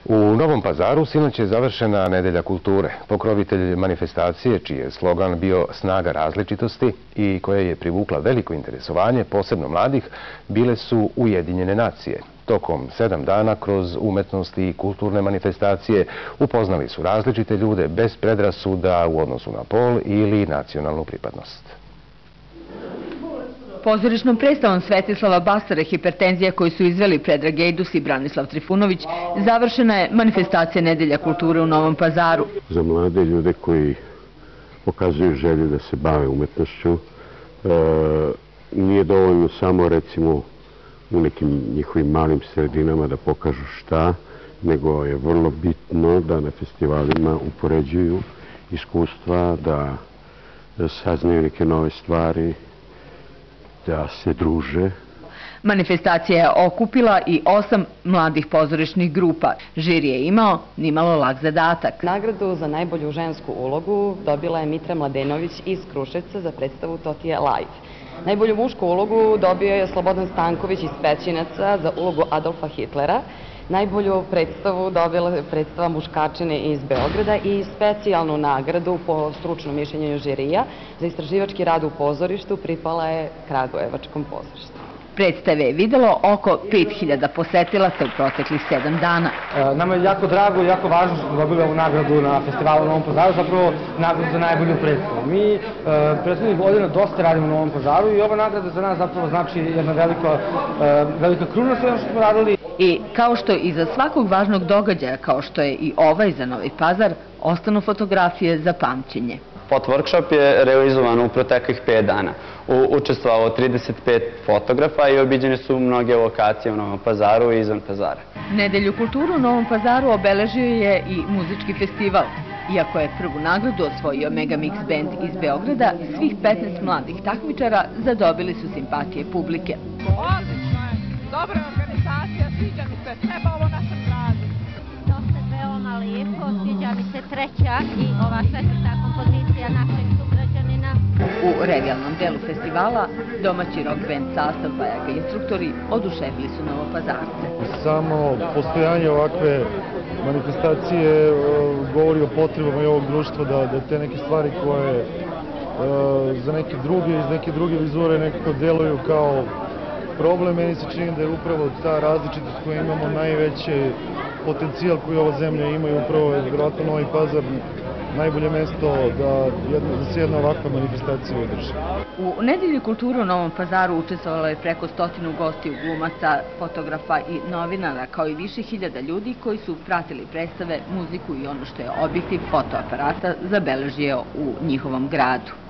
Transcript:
U Novom Pazaru sinoć je završena Nedelja kulture. Pokrovitelj manifestacije, čiji je slogan bio Snaga različitosti i koja je privukla veliko interesovanje, posebno mladih, bile su Ujedinjene nacije. Tokom 7 dana kroz umetnost i kulturne manifestacije upoznali su različite ljude bez predrasuda u odnosu na pol ili nacionalnu pripadnost. Pozorišnom predstavom Svetislava Basara Hipertenzija koju su izveli Predrag Ejdus i Branislav Trifunović završena je manifestacija Nedelja kulture u Novom Pazaru. Za mlade ljude koji pokazuju želju da se bave umetnošću nije dovoljno samo recimo u nekim njihovim malim sredinama da pokažu šta, nego je vrlo bitno da na festivalima upoređuju iskustva, da saznaju neke nove stvari, da se druže. Manifestacija je okupila i 8 mladih pozorišnih grupa. Žiri je imao nimalo lak zadatak. Nagradu za najbolju žensku ulogu dobila je Mitra Mladenović iz Kruševca za predstavu Totije Live. Najbolju mušku ulogu dobio je Slobodan Stanković iz Pećinaca za ulogu Adolfa Hitlera. Najbolju predstavu dobila je predstava Muškačine iz Beograda i specijalnu nagradu po stručnom mišljenju žirija za istraživački rad u pozorištu pripala je Kragujevačkom pozorištu. Predstave je videlo oko 5000 posetilaca u proteklih 7 dana. Nama je jako drago i jako važno što smo dobili ovu nagradu na festivalu u Novom Pazaru, zapravo nagradu za najbolju predstavu. Mi prethodnih godina dosta radimo u Novom Pazaru i ova nagrada za nas zapravo znači jedna velika kruna sve što smo radili. I kao što je iza svakog važnog događaja, kao što je i ovaj za Novi Pazar, ostanu fotografije za pamćenje. Foto-workshop je realizovan u proteklih 5 dana. Učestvovalo 35 fotografa i obiđene su mnoge lokacije u Novom Pazaru i izvan Pazara. Nedelju kulturu u Novom Pazaru obeležio je i muzički festival. Iako je prvu nagradu osvojio Megamix Band iz Beograda, svih 15 mladih takmičara zadobili su simpatije publike. Odlično je, dobra organizacija, sviđa mi se, treba ovo našem gradu. Dosta veoma lijepo, sviđa mi se treća i ova 4. kompozicija našeg sugrađanina. U revijalnom delu festivala domaći rock band sastav Bajaga instruktori oduševili su Novopazarce. Samo postojanje ovakve manifestacije govori o potrebama i ovog društva da te neke stvari koje za neke druge, iz neke druge vizure nekako deluju kao problem. Meni se čini da je upravo ta različitost koju imamo najveći potencijal koji ova zemlja ima i upravo je vjerojatno Novi Pazar najbolje mesto da se jedna ovakva manifestacija održi. U Nedelji kulture u Novom Pazaru učestvovalo je preko 100 gostiju, glumaca, fotografa i novinara, kao i više hiljada ljudi koji su pratili predstave, muziku i ono što je objektiv fotoaparata zabeležio u njihovom gradu.